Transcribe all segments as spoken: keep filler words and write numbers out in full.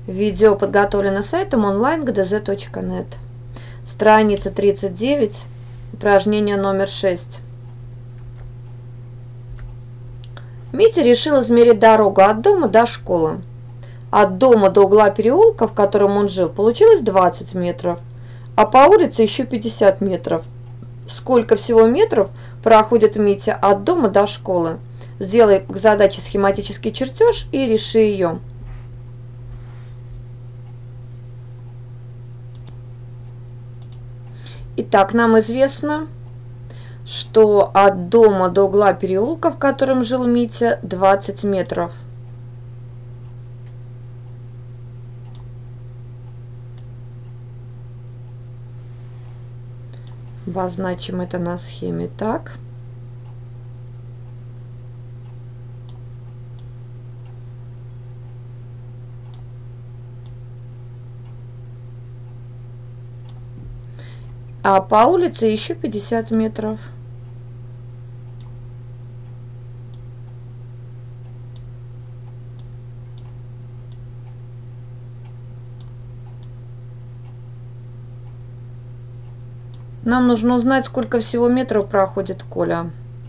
Видео подготовлено сайтом онлайн точка джи ди зет точка нет. Страница тридцать девять, упражнение номер шесть. Митя решил измерить дорогу от дома до школы. От дома до угла переулка, в котором он жил, получилось двадцать метров, а по улице еще пятьдесят метров. Сколько всего метров проходит Митя от дома до школы? Сделай к задаче схематический чертеж и реши ее. Итак, нам известно, что от дома до угла переулка, в котором жил Митя, двадцать метров. Обозначим это на схеме так. А по улице еще пятьдесят метров. Нам нужно узнать, сколько всего метров проходит Коля.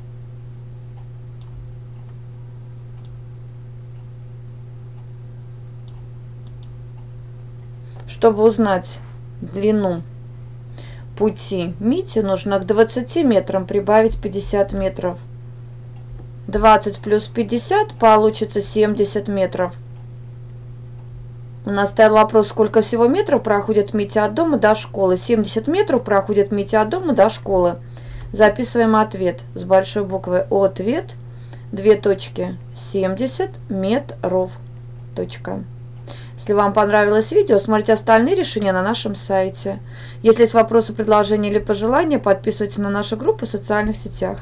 Чтобы узнать длину пути Мити, нужно к двадцати метрам прибавить пятьдесят метров. двадцать плюс пятьдесят получится семьдесят метров. У нас стоял вопрос, сколько всего метров проходит Митя от дома до школы. семьдесят метров проходит Митя от дома до школы. Записываем ответ с большой буквы. Ответ, две точки, семьдесят метров. Точка. Если вам понравилось видео, смотрите остальные решения на нашем сайте. Если есть вопросы, предложения или пожелания, подписывайтесь на нашу группу в социальных сетях.